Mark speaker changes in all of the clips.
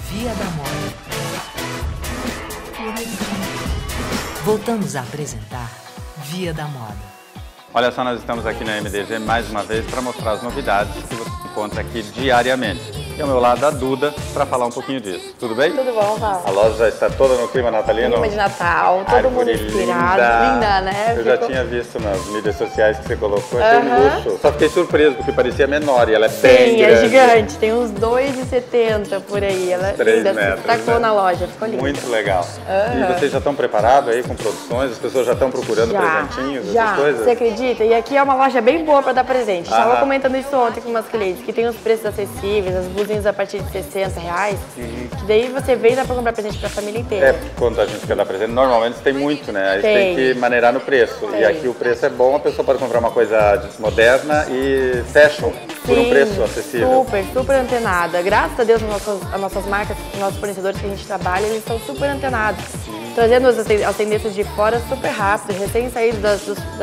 Speaker 1: Via da Moda. Voltamos a apresentar Via da Moda.
Speaker 2: Olha só, nós estamos aqui na MDG mais uma vez para mostrar as novidades que você encontra aqui diariamente. E ao meu lado a Duda para falar um pouquinho disso. Tudo bem?
Speaker 3: Tudo bom, Raul?
Speaker 2: A loja já está toda no clima natalino?
Speaker 3: Clima de Natal, todo mundo inspirado. Linda, né?
Speaker 2: Eu já tinha visto nas mídias sociais que você colocou, achei um luxo. Só fiquei surpreso porque parecia menor e ela é bem grande.
Speaker 3: É gigante, tem uns 2,70 por aí. Ela
Speaker 2: 3
Speaker 3: linda,
Speaker 2: metros,
Speaker 3: destacou na loja, ficou linda.
Speaker 2: Muito legal. E vocês já estão preparados aí com produções? As pessoas já estão procurando presentinhos, essas coisas?
Speaker 3: Você acredita? E aqui é uma loja bem boa para dar presente. Estava comentando isso ontem com umas clientes, que tem os preços acessíveis, as blusinhas a partir de R$60, que daí você vem e dá para comprar presente para a família inteira.
Speaker 2: É, quando a gente quer dar presente, normalmente tem muito, né? Aí tem que maneirar no preço. E aqui o preço é bom, a pessoa pode comprar uma coisa moderna e fashion por um preço acessível.
Speaker 3: Super antenada. Graças a Deus, as nossas marcas, os nossos fornecedores que a gente trabalha, eles estão super antenados. Trazendo as tendências de fora super rápido, recém saídos das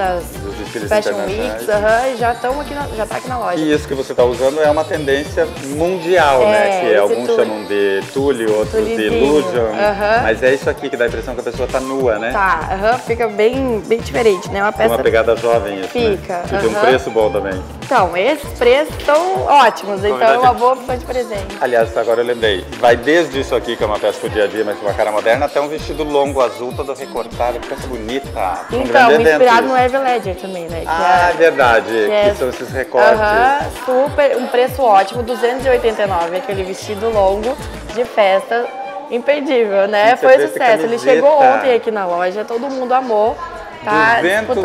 Speaker 3: Fashion Weeks, e já estão aqui, já tá aqui na loja.
Speaker 2: E isso que você está usando é uma tendência mundial, né? Que alguns chamam de tule, outros de illusion, mas é isso aqui que dá a impressão que a pessoa está nua, né?
Speaker 3: Tá, fica bem diferente, né?
Speaker 2: Uma pegada jovem isso,
Speaker 3: fica,
Speaker 2: né? E de um preço bom também.
Speaker 3: Então, esses preços estão ótimos, então é uma boa opção de presente.
Speaker 2: Aliás, agora eu lembrei, vai desde isso aqui, que é uma peça pro dia a dia, mas com uma cara moderna, até um vestido longo azul, todo recortado, peça bonita.
Speaker 3: Então, inspirado no Heath Ledger também, né?
Speaker 2: É verdade, que são esses recortes.
Speaker 3: Super, um preço ótimo, R$289, aquele vestido longo de festa, imperdível, né? Foi sucesso, ele chegou ontem aqui na loja, todo mundo amou. Tá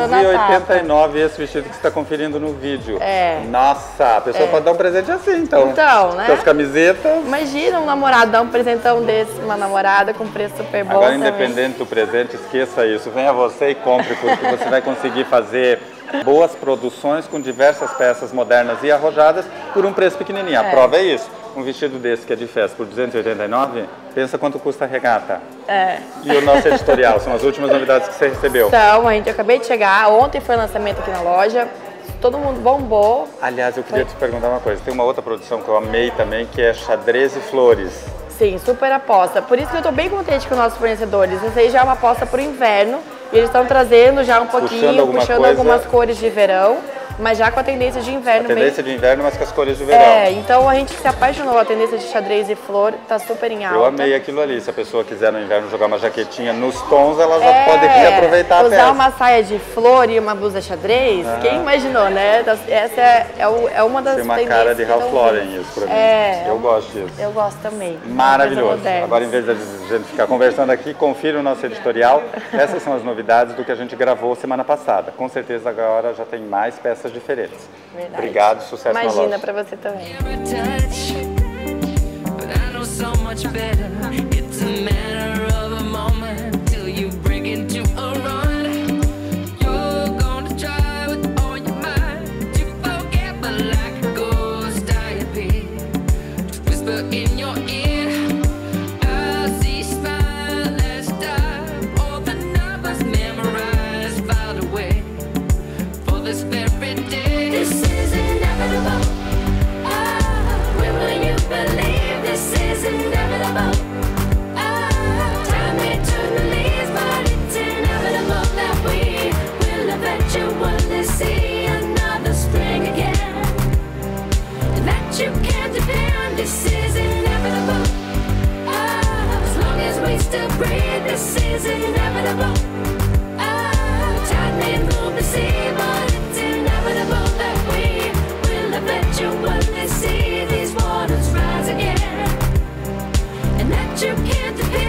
Speaker 2: R$289 esse vestido que você está conferindo no vídeo. Nossa, a pessoa pode dar um presente assim, então.
Speaker 3: Então, né?
Speaker 2: Com as camisetas.
Speaker 3: Imagina um namorado dar um presentão desse, uma namorada com preço super bom.
Speaker 2: Agora, independente do presente, esqueça isso. Venha você e compre, porque você vai conseguir fazer boas produções com diversas peças modernas e arrojadas por um preço pequenininho. A prova é isso. Um vestido desse que é de festa por R$289, pensa quanto custa a regata. E o nosso editorial, são as últimas novidades que você recebeu.
Speaker 3: Então, eu acabei de chegar, ontem foi o lançamento aqui na loja, todo mundo bombou.
Speaker 2: Aliás, eu queria te perguntar uma coisa, tem uma outra produção que eu amei também, que é xadrez e flores.
Speaker 3: Sim, super aposta. Por isso que eu tô bem contente com os nossos fornecedores. Isso aí já é uma aposta pro inverno e eles estão trazendo já um pouquinho, puxando algumas cores de verão. Mas já com a tendência de inverno mesmo.
Speaker 2: Tendência de inverno, mas com as cores do verão.
Speaker 3: Então a gente se apaixonou. A tendência de xadrez e flor tá super em alta.
Speaker 2: Eu amei aquilo ali. Se a pessoa quiser no inverno jogar uma jaquetinha nos tons, ela já pode reaproveitar a peça.
Speaker 3: Usar uma saia de flor e uma blusa xadrez, quem imaginou, né? Essa é uma das
Speaker 2: tendências. Tem uma cara de Ralph Lauren isso pra mim. Eu gosto disso.
Speaker 3: Eu gosto também.
Speaker 2: Maravilhoso. Agora, em vez de a gente ficar conversando aqui, confira o nosso editorial. Essas são as novidades do que a gente gravou semana passada. Com certeza agora já tem mais peças diferentes.
Speaker 3: Verdade.
Speaker 2: Obrigado, sucesso na loja.
Speaker 3: Imagina pra você também.
Speaker 4: This is inevitable. Time may move the sea, but it's inevitable that we will eventually see these waters rise again, and that you can't depend.